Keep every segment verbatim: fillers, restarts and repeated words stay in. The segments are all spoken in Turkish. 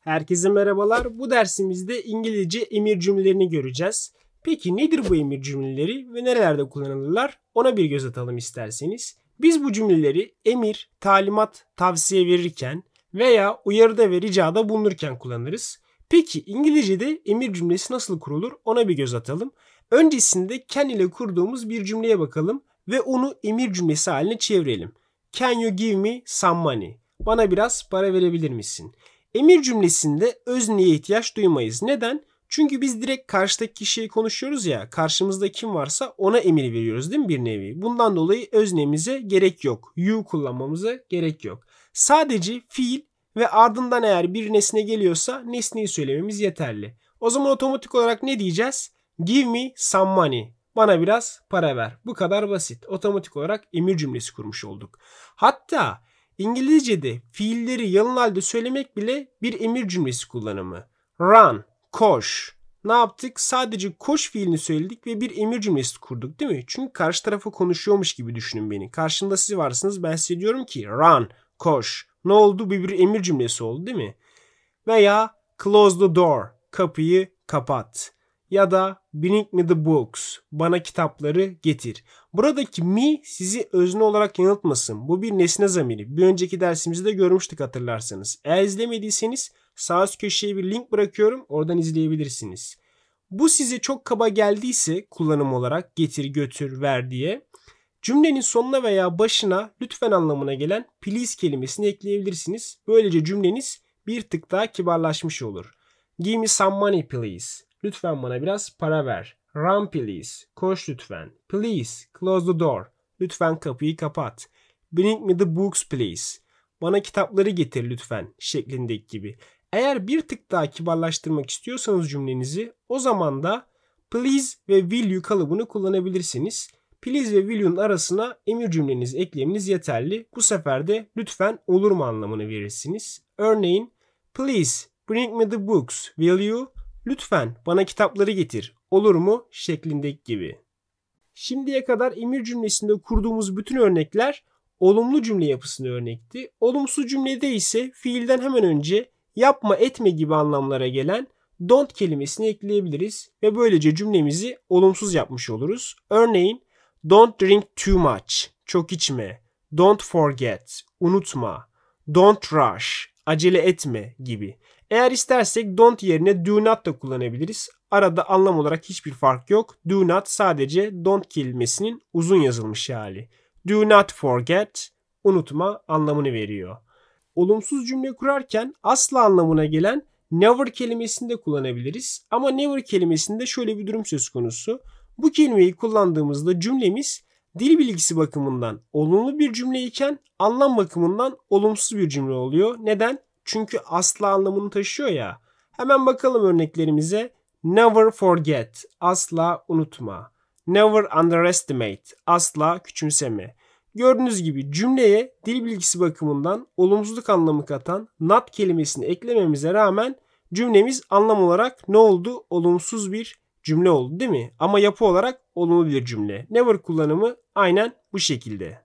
Herkese merhabalar. Bu dersimizde İngilizce emir cümlelerini göreceğiz. Peki nedir bu emir cümleleri ve nerelerde kullanılırlar? Ona bir göz atalım isterseniz. Biz bu cümleleri emir, talimat, tavsiye verirken veya uyarıda ve ricada bulunurken kullanırız. Peki İngilizce'de emir cümlesi nasıl kurulur? Ona bir göz atalım. Öncesinde can ile kurduğumuz bir cümleye bakalım ve onu emir cümlesi haline çevirelim. Can you give me some money? Bana biraz para verebilir misin? Emir cümlesinde özneye ihtiyaç duymayız. Neden? Çünkü biz direkt karşıdaki kişiye konuşuyoruz ya, karşımızda kim varsa ona emir veriyoruz değil mi bir nevi? Bundan dolayı öznemize gerek yok. You kullanmamıza gerek yok. Sadece fiil ve ardından eğer bir nesne geliyorsa nesneyi söylememiz yeterli. O zaman otomatik olarak ne diyeceğiz? Give me some money. Bana biraz para ver. Bu kadar basit. Otomatik olarak emir cümlesi kurmuş olduk. Hatta İngilizce'de fiilleri yalın halde söylemek bile bir emir cümlesi kullanımı. Run, koş. Ne yaptık? Sadece koş fiilini söyledik ve bir emir cümlesi kurduk değil mi? Çünkü karşı tarafa konuşuyormuş gibi düşünün beni. Karşımda siz varsınız, ben size diyorum ki run, koş. Ne oldu? Bir, bir emir cümlesi oldu değil mi? Veya close the door, kapıyı kapat. Ya da bring me the books, bana kitapları getir. Buradaki me sizi özne olarak yanıltmasın. Bu bir nesne zamiri. Bir önceki dersimizde görmüştük hatırlarsanız. Eğer izlemediyseniz sağ üst köşeye bir link bırakıyorum. Oradan izleyebilirsiniz. Bu size çok kaba geldiyse kullanım olarak getir, götür, ver diye cümlenin sonuna veya başına lütfen anlamına gelen please kelimesini ekleyebilirsiniz. Böylece cümleniz bir tık daha kibarlaşmış olur. Give me some money please. Lütfen bana biraz para ver. Run please. Koş lütfen. Please close the door. Lütfen kapıyı kapat. Bring me the books please. Bana kitapları getir lütfen şeklindeki gibi. Eğer bir tık daha kibarlaştırmak istiyorsanız cümlenizi, o zaman da please ve will you kalıbını kullanabilirsiniz. Please ve will you'nun arasına emir cümlenizi eklemeniz yeterli. Bu sefer de lütfen olur mu anlamını verirsiniz. Örneğin please bring me the books will you? Lütfen bana kitapları getir. Olur mu? Şeklindeki gibi. Şimdiye kadar emir cümlesinde kurduğumuz bütün örnekler olumlu cümle yapısına örnekti. Olumsuz cümlede ise fiilden hemen önce yapma etme gibi anlamlara gelen don't kelimesini ekleyebiliriz ve böylece cümlemizi olumsuz yapmış oluruz. Örneğin don't drink too much, çok içme. Don't forget, unutma. Don't rush, acele etme gibi. Eğer istersek don't yerine do not da kullanabiliriz. Arada anlam olarak hiçbir fark yok. Do not sadece don't kelimesinin uzun yazılmış hali. Do not forget, unutma anlamını veriyor. Olumsuz cümle kurarken asla anlamına gelen never kelimesini de kullanabiliriz. Ama never kelimesinde şöyle bir durum söz konusu. Bu kelimeyi kullandığımızda cümlemiz dil bilgisi bakımından olumlu bir cümle iken anlam bakımından olumsuz bir cümle oluyor. Neden? Çünkü asla anlamını taşıyor ya. Hemen bakalım örneklerimize. Never forget, asla unutma. Never underestimate, asla küçümseme. Gördüğünüz gibi cümleye dil bilgisi bakımından olumsuzluk anlamı katan not kelimesini eklememize rağmen cümlemiz anlam olarak ne oldu? Olumsuz bir cümle oldu değil mi? Ama yapı olarak olumlu bir cümle. Never kullanımı aynen bu şekilde.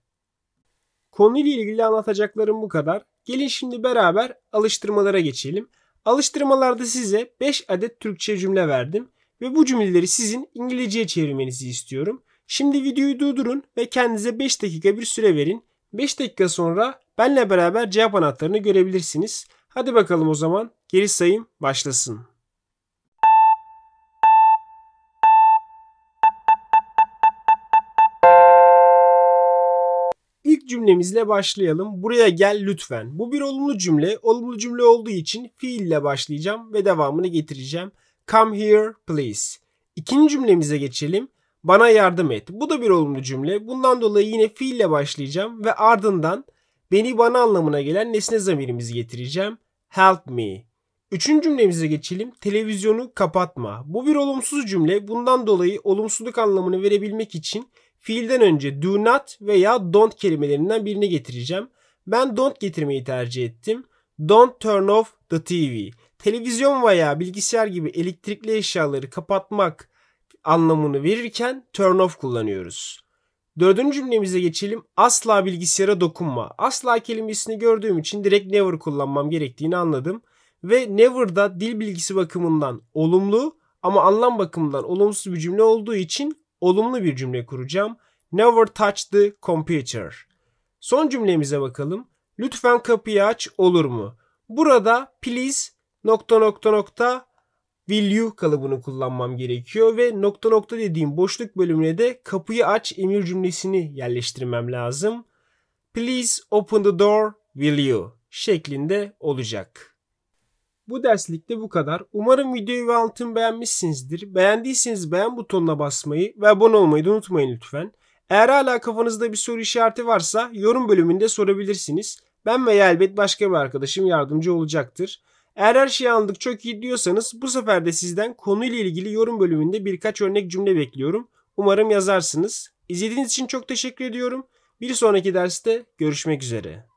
Konuyla ilgili anlatacaklarım bu kadar. Gelin şimdi beraber alıştırmalara geçelim. Alıştırmalarda size beş adet Türkçe cümle verdim ve bu cümleleri sizin İngilizceye çevirmenizi istiyorum. Şimdi videoyu durdurun ve kendinize beş dakika bir süre verin. beş dakika sonra benle beraber cevap anahtarını görebilirsiniz. Hadi bakalım o zaman geri sayım başlasın. İlk cümlemizle başlayalım. Buraya gel lütfen. Bu bir olumlu cümle. Olumlu cümle olduğu için fiille başlayacağım ve devamını getireceğim. Come here please. İkinci cümlemize geçelim. Bana yardım et. Bu da bir olumlu cümle. Bundan dolayı yine fiille başlayacağım ve ardından beni bana anlamına gelen nesne zamirimizi getireceğim. Help me. Üçüncü cümlemize geçelim. Televizyonu kapatma. Bu bir olumsuz cümle. Bundan dolayı olumsuzluk anlamını verebilmek için fiilden önce do not veya don't kelimelerinden birini getireceğim. Ben don't getirmeyi tercih ettim. Don't turn off the T V. Televizyon veya bilgisayar gibi elektrikli eşyaları kapatmak anlamını verirken turn off kullanıyoruz. Dördüncü cümlemize geçelim. Asla bilgisayara dokunma. Asla kelimesini gördüğüm için direkt never kullanmam gerektiğini anladım. ve never da dil bilgisi bakımından olumlu ama anlam bakımından olumsuz bir cümle olduğu için olumlu bir cümle kuracağım. Never touch the computer. Son cümlemize bakalım. Lütfen kapıyı aç, olur mu? Burada please nokta nokta nokta will you kalıbını kullanmam gerekiyor ve nokta nokta dediğim boşluk bölümüne de kapıyı aç emir cümlesini yerleştirmem lazım. Please open the door, will you şeklinde olacak. Bu derslikte bu kadar. Umarım videoyu ve anlatımı beğenmişsinizdir. Beğendiyseniz beğen butonuna basmayı ve abone olmayı da unutmayın lütfen. Eğer hala kafanızda bir soru işareti varsa yorum bölümünde sorabilirsiniz. Ben veya elbet başka bir arkadaşım yardımcı olacaktır. Eğer her şeyi anladık çok iyi diyorsanız bu sefer de sizden konuyla ilgili yorum bölümünde birkaç örnek cümle bekliyorum. Umarım yazarsınız. İzlediğiniz için çok teşekkür ediyorum. Bir sonraki derste görüşmek üzere.